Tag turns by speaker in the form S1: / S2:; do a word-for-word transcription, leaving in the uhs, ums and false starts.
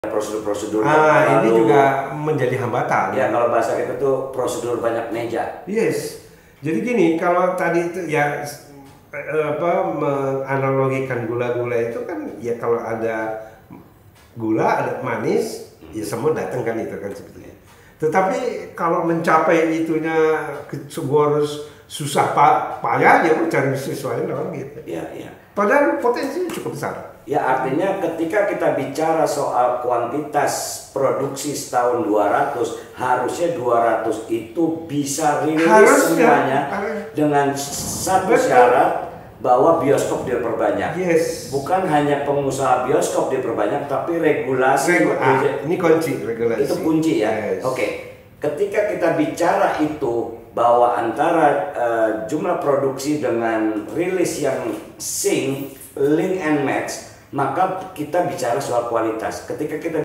S1: prosedur-prosedur
S2: ah,
S1: terlalu,
S2: ini juga menjadi hambatan.
S1: Ya kalau bahasa kita tuh prosedur banyak meja.
S2: Yes. Jadi gini, kalau tadi itu ya apa menganalogikan gula-gula itu kan ya kalau ada gula ada manis ya semua datang kan itu kan sebetulnya. Tetapi kalau mencapai itunya sebuah harus susah payah ya cari sesuatu orang gitu.
S1: Ya, ya.
S2: Padahal potensinya cukup besar.
S1: Ya artinya ketika kita bicara soal kuantitas produksi setahun dua ratus, harusnya dua ratus itu bisa rilis harusnya, semuanya harus. Dengan satu Betul. Syarat bahwa bioskop diperbanyak.
S2: Yes.
S1: Bukan hanya pengusaha bioskop diperbanyak, tapi regulasi.
S2: Regu ah, ini kunci regulasi.
S1: Itu kunci ya. Yes. Oke. Ketika kita bicara itu bahwa antara uh, jumlah produksi dengan rilis yang sync, link and match, maka kita bicara soal kualitas. Ketika kita